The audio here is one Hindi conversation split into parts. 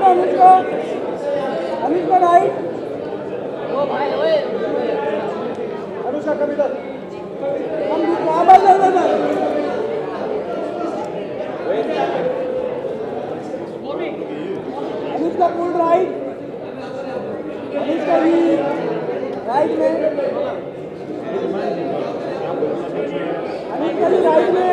अनुष्का अनुष्का राइट अनुष्का कभी तक हम आवाज नहीं देना अनुष्का पुल राइट अनुष्का भी राइट में अनुष्का भी राइट में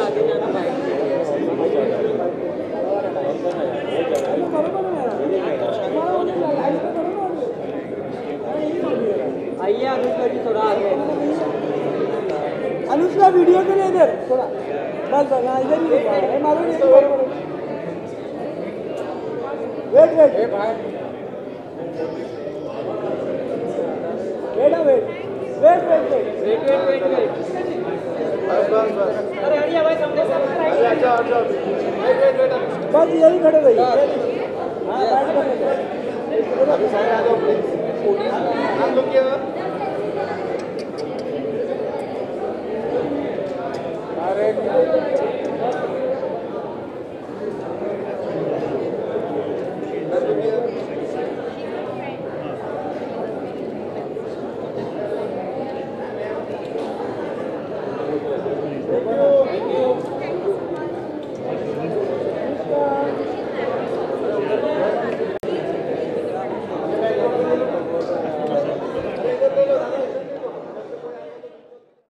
आइए अनुष्का जी थोड़ा आगे अनुष्का वीडियो के लिए इधर थोड़ा बस बस हाँ इधर ही मालूम नहीं wait wait wait wait wait अरे हरिया भाई समझे अच्छा बस यही खड़े रहिए हाँ बैठ कर अभी सारे आ जाओ हम लोग क्या अरे